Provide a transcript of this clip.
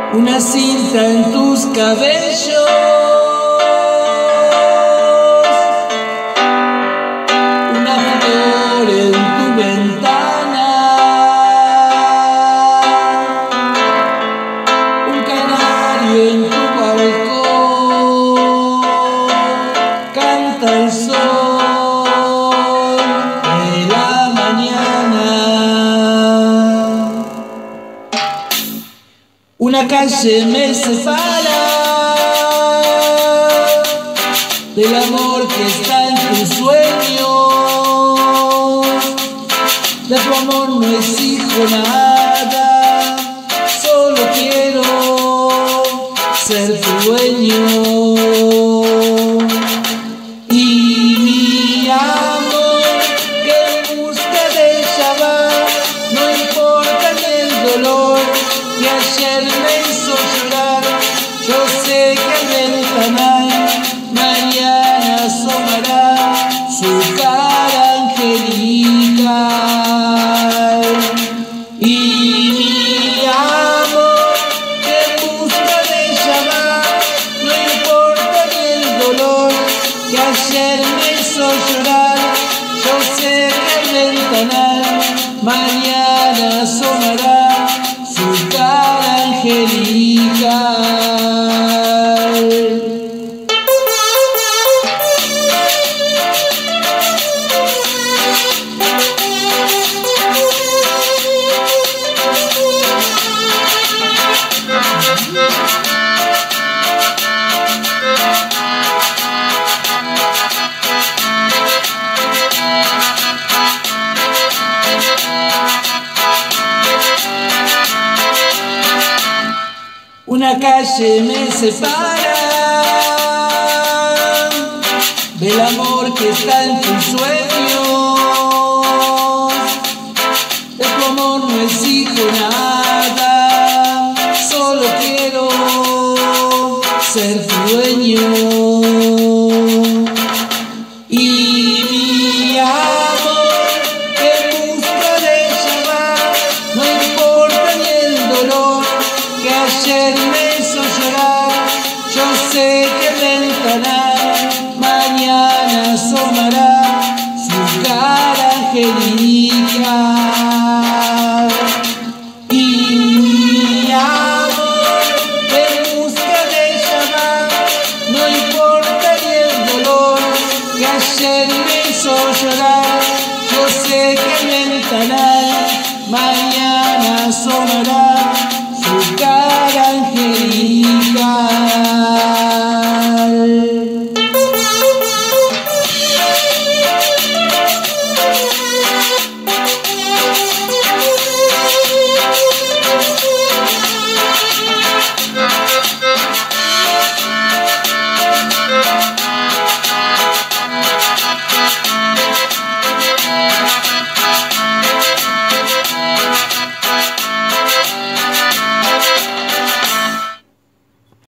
una cinta en tus cabellos, una flor en tu ventana, un canario en tu balcón, canta el sol de la mañana. Una calle me separa del amor que está en tus sueños. De tu amor no exijo nada, solo quiero ser tu dueño. Y mi amor, que en busca de ella va, no importa ni el dolor que ayer me hizo llorar. Yo sé que al ventanal mañana asomará su cara angelical. Y mi amor, que en busca de ella va, no importa ni el dolor que ayer me hizo llorar. Yo sé que al ventanal mañana asomará su cara angelical. Una calle me separa del amor que está en tus sueños. De tu amor no exijo nada, solo quiero ser tu dueño. Y mi amor, que en busca de ella va, no importa ni el dolor que ayer me hizo llorar. Yo sé que el ventanal mañana asomará su cara angelical. Y mi amor, que en busca de ella va, no importa ni el dolor que ayer me hizo llorar. Yo sé que el ventanal mañana asomará